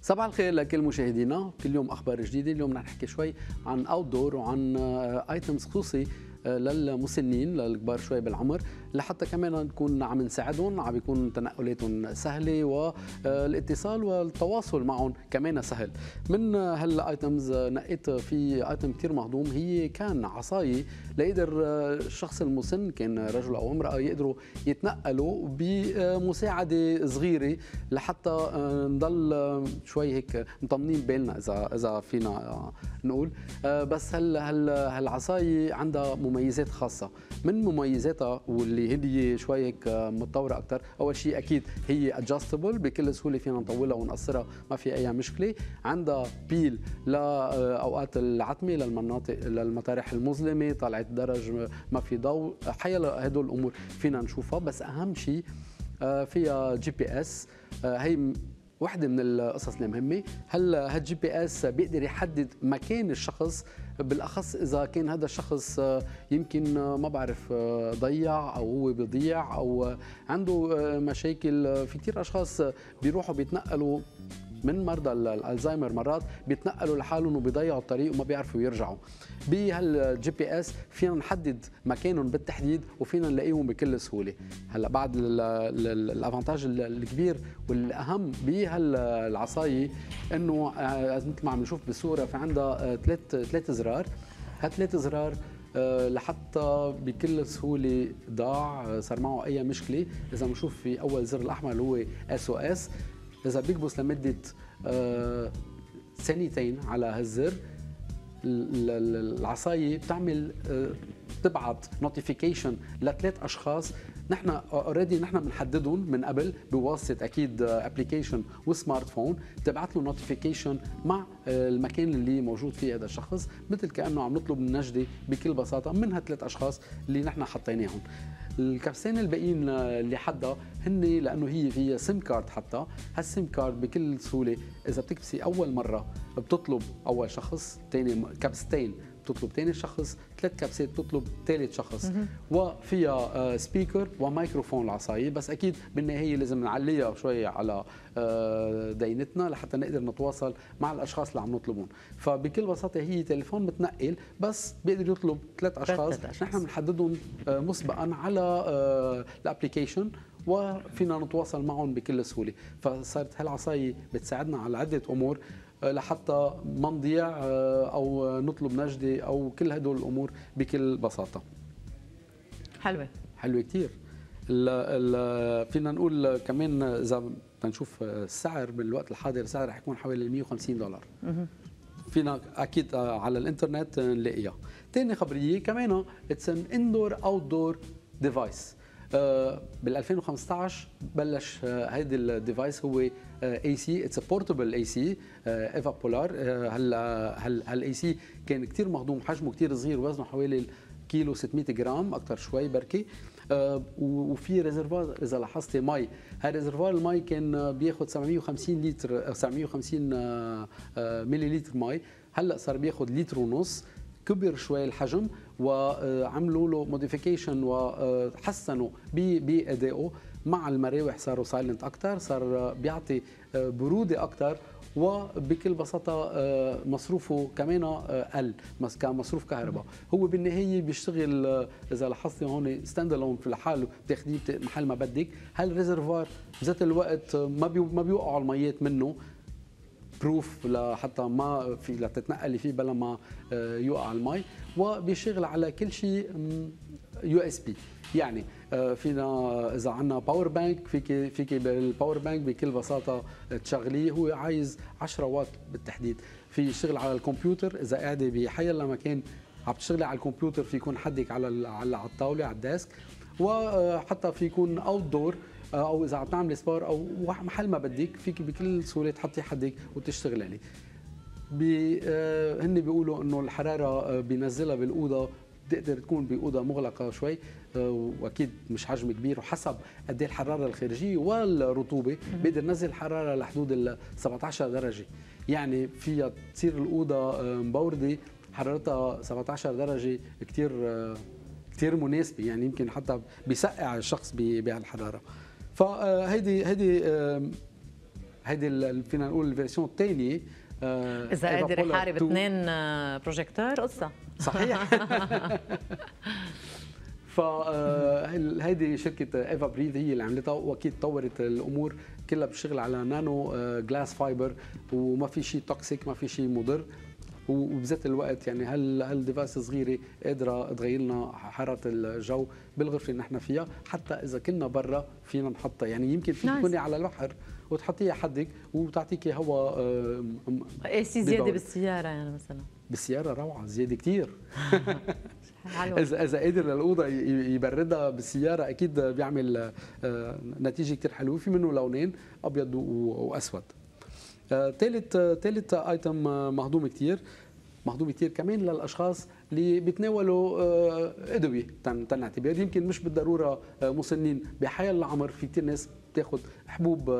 صباح الخير لكل مشاهدينا. كل يوم اخبار جديده. اليوم رح نحكي شوي عن اوت دور وعن ايتمز خصوصي للمسنين للكبار شوي بالعمر، لحتى كمان نكون عم نساعدهم، عم بيكون تنقلاتهم سهله والاتصال والتواصل معهم كمان سهل. من هالايتمز نقيت في ايتم كثير مهضوم، هي كان عصايه ليقدر الشخص المسن كان رجل او امراه يقدروا يتنقلوا بمساعده صغيره لحتى نضل شوي هيك مطمنين بالنا اذا فينا نقول. بس هالعصايه عندها مميزات خاصه. من مميزاتها واللي هي شوي هيك متطوره اكثر، اول شيء اكيد هي ادجستبل، بكل سهوله فينا نطولها ونقصرها، ما في اي مشكله. عندها بيل لاوقات العتمه، للمطارح المظلمه، طلعت درج ما في ضوء، حيلا هدول الامور فينا نشوفها. بس اهم شيء فيها جي بي اس. هي واحدة من القصص المهمة. هلا هالجي بي اس بيقدر يحدد مكان الشخص، بالاخص اذا كان هذا الشخص يمكن ما بعرف ضيع او هو بيضيع او عنده مشاكل. في كثير اشخاص بيروحوا بيتنقلوا من مرضى الالزهايمر، مرات بيتنقلوا لحالهم وبيضيعوا الطريق وما بيعرفوا يرجعوا. بهالجي بي اس فينا نحدد مكانهم بالتحديد وفينا نلاقيهم بكل سهوله. هلا بعد الافانتاج الكبير والاهم بهالعصايه انه مثل ما عم نشوف بالصوره في عندها ثلاث زرار. هالثلاث زرار لحتى بكل سهوله ضاع، صار معه اي مشكله. اذا بنشوف في اول زر الاحمر اللي هو اس او اس، إذا بيكبس لمدة ثانيتين على هالزر، العصاية بتعمل تبعت نوتيفيكيشن لثلاث أشخاص نحن اوريدي بنحددهم من قبل بواسطه اكيد ابلكيشن وسمارت فون، بتبعت له نوتيفيكيشن مع المكان اللي موجود فيه هذا الشخص، مثل كانه عم نطلب النجده بكل بساطه من هالثلاث اشخاص اللي نحن حطيناهم. الكبسين الباقيين اللي حدها هن لانه هي فيها سيم كارد، حتى هالسيم كارد بكل سهوله اذا بتكبسي اول مره بتطلب اول شخص، ثاني كبستين بتطلب ثاني شخص، ثلاث كبسات بتطلب ثالث شخص. وفيها سبيكر وميكروفون العصايه، بس اكيد بالنهايه لازم نعليها شوي على دينتنا لحتى نقدر نتواصل مع الاشخاص اللي عم نطلبهم. فبكل بساطه هي تليفون متنقل بس بيقدر يطلب ثلاث اشخاص نحن بنحددهم مسبقا على الابلكيشن وفينا نتواصل معهم بكل سهوله. فصارت هالعصايه بتساعدنا على عده امور لحتى ما نضيع او نطلب نجده او كل هدول الامور بكل بساطه. حلوه كثير. فينا نقول كمان اذا بدنا نشوف السعر بالوقت الحاضر، السعر رح يكون حوالي $150. فينا اكيد على الانترنت نلاقيها. ثاني خبريه كمان اتس ان اندور اوت دور ديفايس. بال 2015 بلش هيدي الديفايس، هو اي سي، اتس بورتبل اي سي ايفا بولار. هالاي سي كان كثير مهضوم، حجمه كثير صغير، وزنه حوالي كيلو 600 جرام، اكثر شوي بركي. وفي ريزرفوار اذا لاحظتي مي، هالريزرفوار المي كان بياخذ 750 لتر 750 ملي لتر مي، هلا صار بياخذ لتر ونص. كبر شوي الحجم وعملوا له موديفيكيشن وحسنوا بأدائه. مع المراوح صاروا سايلنت اكثر، صار بيعطي بروده اكثر، وبكل بساطه مصروفه كمان قل كمصروف كهرباء. هو بالنهايه بيشتغل اذا لاحظتي هون ستاند الون في لحاله، بتاخذيه محل ما بدك. هالريزرفوار بذات الوقت ما بيوقعوا الميات منه، بروف لحتى ما في لتتنقلي فيه بلا ما يوقع المي، وبيشتغل على كل شيء يو اس بي. يعني فينا اذا عندنا باور بانك فيك بالباور بانك بكل بساطه تشغليه. هو عايز 10 واط بالتحديد. في يشتغل على الكمبيوتر، اذا قاعده بحي لمكان عم تشتغلي على الكمبيوتر في يكون حدك على الطاوله على الديسك، وحتى في يكون اوت دور او اذا عم تعملي سبار او محل ما بدك فيك بكل سهوله تحطي حدك وتشتغلي عليه. هن بيقولوا انه الحراره بينزلها بالاوضه، بتقدر تكون باوضه مغلقه شوي، واكيد مش حجم كبير، وحسب قد ايه الحراره الخارجيه والرطوبه بيقدر ينزل الحراره لحدود ال 17 درجه. يعني فيها تصير الاوضه مبورده حرارتها 17 درجه، كثير مناسبه، يعني يمكن حتى بيسقع الشخص بهالحراره. فهيدي هيدي فينا نقول الفيرسيون الثانيه. اذا قادر يحارب 2 بروجيكتور قصه صحيح. فهيدي شركه ايفا بريذ هي اللي عملتها، واكيد طورت الامور كلها بالشغل على نانو جلاس فايبر، وما في شيء توكسيك، ما في شيء مضر، وبذات الوقت يعني هالديفايس صغيره قادره تغير لنا حراره الجو بالغرفه اللي نحن فيها، حتى اذا كنا برا فينا نحطها. يعني يمكن فيك تكوني على البحر وتحطيها حدك وتعطيكي هواء اي سي زياده بالسياره يعني مثلا. بالسياره روعه زياده كثير. اذا قادر الاوضه يبردها بالسياره اكيد بيعمل نتيجه كثير حلوه. في منه لونين ابيض واسود. ثالث ايتم مهضوم كثير كمان للاشخاص اللي بيتناولوا ادويه تنعتبر، يمكن مش بالضروره مسنين، بحيال العمر في كثير ناس بتاخذ حبوب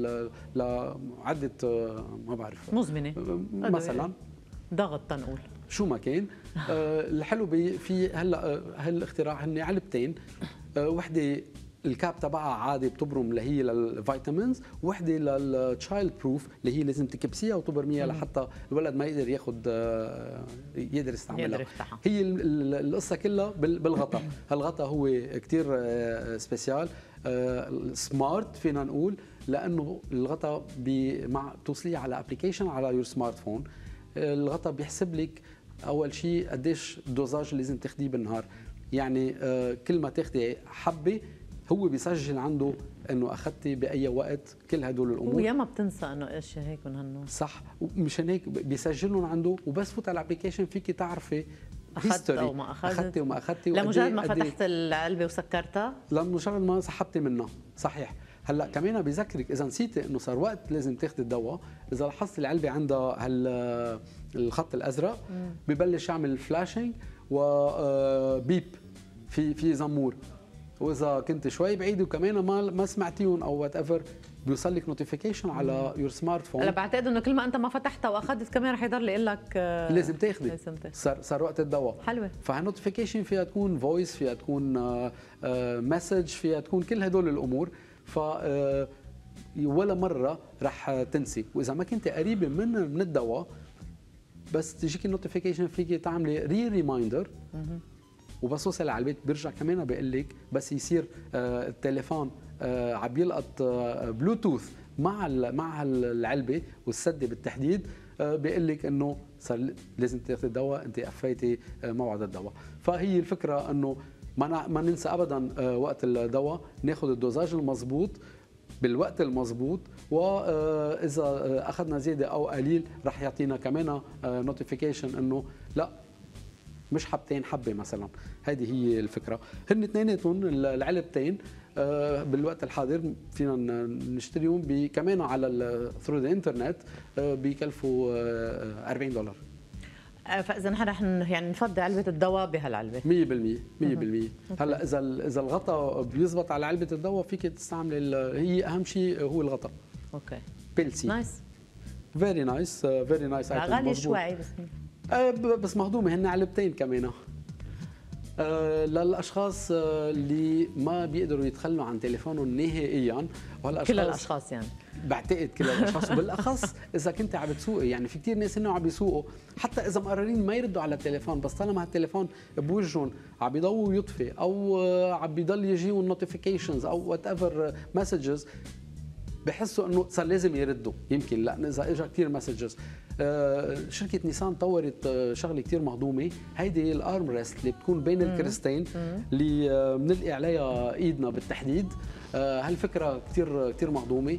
لعده ما بعرف مزمنه مثلا ضغط تنقول شو ما كان. الحلو في هلا هالاختراع هن علبتين، وحده الكاب تبعها عادي بتبرم اللي هي للفيتامينز، وحده للتشايلد بروف اللي هي لازم تكبسيها وتبرميها لحتى الولد ما يقدر ياخذ يقدر يستعملها. هي القصه كلها بالغطاء. هالغطاء هو كثير سبيسيال سمارت فينا نقول، لانه الغطاء مع توصليه على ابلكيشن على يور سمارت فون. الغطاء بيحسب لك اول شيء قديش الدوزاج اللي لازم تاخذيه بالنهار، يعني كل ما تاخذي حبه هو بيسجل عنده انه اخذتي باي وقت كل هدول الامور. وياما بتنسى انه ايش هيك من هالنوع. صح، مشان هيك بيسجلهم عنده، وبس فوت على الابلكيشن فيك تعرفي اخذت او ما اخذتي وما اخذتي، لمجرد ما فتحت العلبه وسكرتها، لمجرد ما سحبتي منها. صحيح. هلا كمان بذكرك اذا نسيتي انه صار وقت لازم تاخذي الدواء، اذا لاحظتي العلبه عندها الخط الازرق ببلش يعمل فلاشينج وبيب في زمور، واذا كنت شوي بعيد وكمان ما سمعتيهم او وات ايفر بيوصل لك نوتيفيكيشن على يور سمارت فون. انا بعتقد انه كل ما انت ما فتحتها واخذت كمان رح يضل يقول لك لازم تاخذي، صار وقت الدواء. حلوه. فهالنوتيفيكيشن فيها تكون فويس، فيها تكون مسج، فيها تكون كل هدول الامور، ف ولا مره رح تنسي. واذا ما كنت قريبه من الدواء بس تجيك النوتيفيكيشن فيك تعملي ريمايندر، وبس وصل على البيت بيرجع كمان بيقول لك بس يصير التليفون عم يلقط بلوتوث مع العلبه والسده بالتحديد، بيقول لك انه صار لازم تاخذي الدواء، انت قفيتي موعد الدواء. فهي الفكره انه ما ننسى ابدا وقت الدواء ناخذ الدوزاج المضبوط بالوقت المضبوط، واذا اخذنا زياده او قليل رح يعطينا كمان نوتيفيكيشن انه لا مش حبتين، حبه مثلا. هذه هي الفكره. هن اثنيناتهم العلبتين بالوقت الحاضر فينا نشتريهم كمان على ثرو ذا انترنت، بيكلفوا $40. فاذا نحن رح يعني نفضي علبه الدواء بهالعلبه 100%. هلا اذا الغطاء بيزبط على علبه الدواء فيك تستعملي هي اهم شيء هو الغطاء. اوكي بيلسي نايس، فيري نايس غالي شوي بس مهضومه. هن علبتين كمان للاشخاص اللي ما بيقدروا يتخلوا عن تليفونهم نهائيا. كل الاشخاص يعني بعتقد كل الاشخاص، وبالاخص اذا كنت عم بتسوقي. يعني في كثير ناس هن عم بيسوقوا حتى اذا مقررين ما يردوا على التليفون، بس طالما هالتليفون بوجههم عم بيضوي ويطفي او عم بيضل يجيهم نوتيفيكيشنز او وات ايفر مسجز، بحسوا انه صار لازم يردوا. يمكن لان اذا اجى كثير مسجز. شركه نيسان طورت شغله كثير مهضومه، هيدي الارم ريست اللي بتكون بين الكرستين اللي بنلقي عليها ايدنا بالتحديد. هالفكره كثير مهضومه.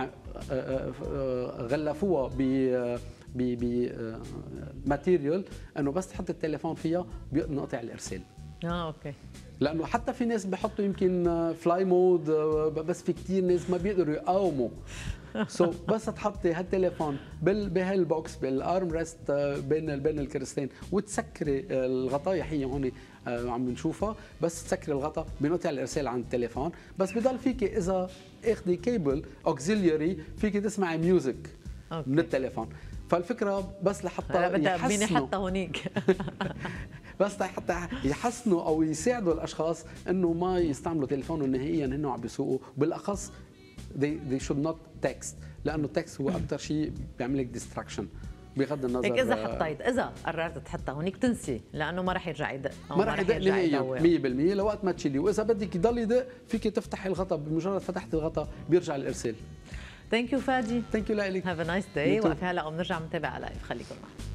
غلفوها ب ماتيريال انه بس تحط التليفون فيها بينقطع الارسال. اوكي. لانه حتى في ناس بحطوا يمكن فلاي مود، بس في كثير ناس ما بيقدروا يقاوموا. بس تحطي هالتليفون بهالبوكس بالارم ريست بين الكرستين وتسكري الغطاء. هي هون عم بنشوفها، بس تسكري الغطاء بينقطع الارسال عن التليفون. بس بضل فيك اذا اخذي كيبل اوكسيلياري فيك تسمعي ميوزك من التليفون. فالفكره بس لحتى يحسنوا حتى هونيك بس حتى يحسنوا او يساعدوا الاشخاص انه ما يستعملوا تليفونهم نهائيا هن عم بيسوقوا، بالاخص they should not text، لانه التكست هو اكثر شيء بيعمل لك ديستراكشن بغض النظر. لك اذا قررت تحطها هونيك تنسي، لانه ما رح يرجع يدق، ما رح يدق نهائيا 100% لوقت ما تشيلي، واذا بدك يضل يدق فيك تفتحي الغطاء، بمجرد فتحت الغطاء بيرجع الارسال. ثانك يو فادي. ثانك يو لك. هاف ا نايس داي. وقت هلا وبنرجع بنتابع لايف، خليكم معنا.